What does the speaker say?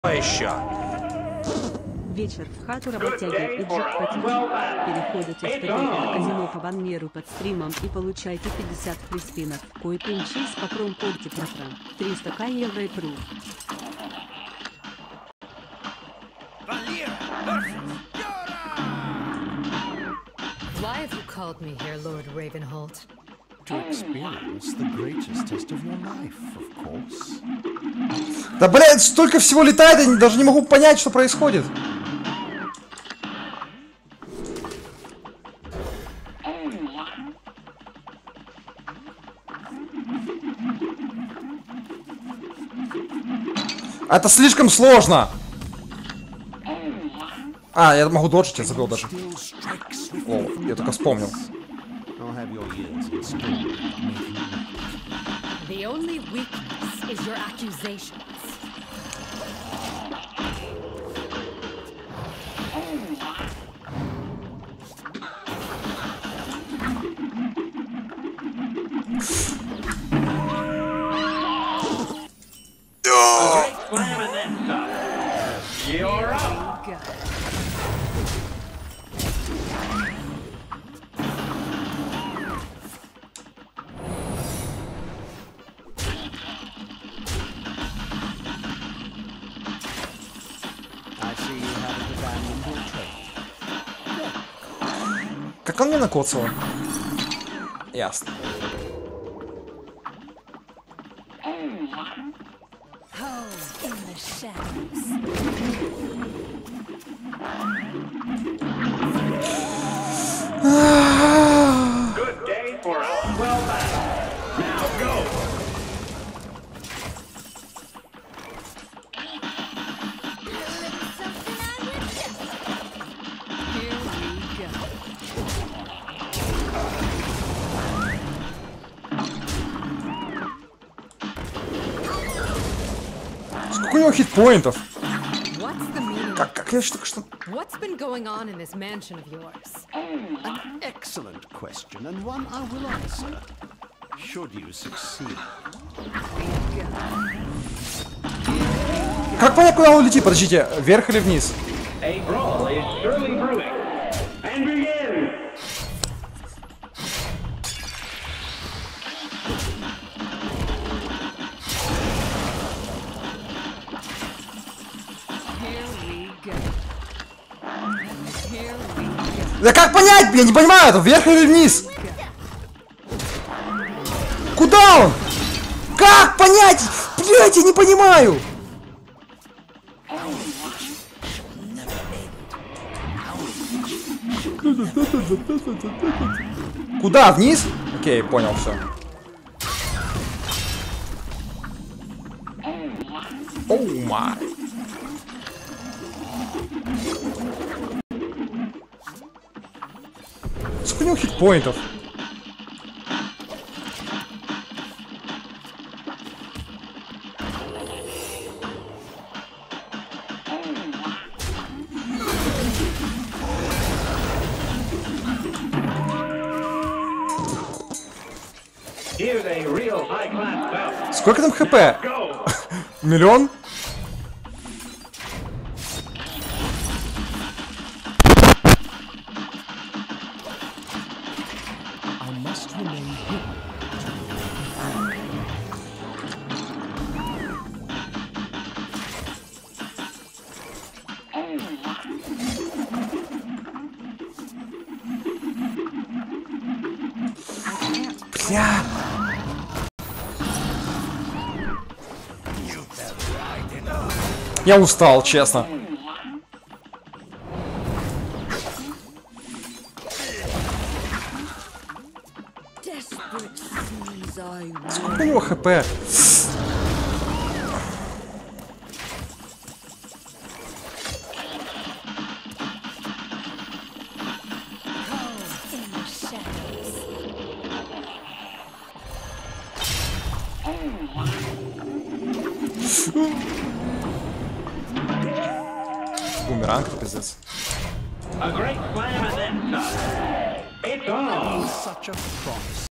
Еще. Вечер в хату работяги и джекпотики. Переходите в ПТР казино по ванмеру под стримом и получайте 50 фриспинов. Кой пинчи с покром когти профран. 300 евро и пру. Why have you called me here, Lord Ravenholt? To experience the greatest test of your life, of course. Да, блядь, столько всего летает, я даже не могу понять, что происходит. Это слишком сложно. А, я могу доджить, я забыл даже. О, я только вспомнил. The only weakness is your accusations. You're up. I see you haven't abandoned your trade. Как он мне накоцал? Ясно. In the shadows. Good day for a well battle. Now go. Here we go. Сколько у него хитпоинтов? What's the meaning? Как я только что... What's been going on in this mansion of yours? An excellent question, and one I will answer. Should you succeed. Как понять, куда он летит? Подождите, вверх или вниз? A brawl is surely brewing. And begin. Here we go. Here we go. Да как понять? Я не понимаю, это вверх или вниз? Куда он? Как понять? Блять, я не понимаю. Куда? Вниз? Окей, понял, все. Оу май. Сколько у него хитпоинтов? Here's a real high-class bout. Сколько там хп? Go. Миллион? I must remain here. Бля. Я устал, честно. Сколько у него хп? in the shadows. Бумеранг, пиздец. A great slam and then some. It's on. Such a promise.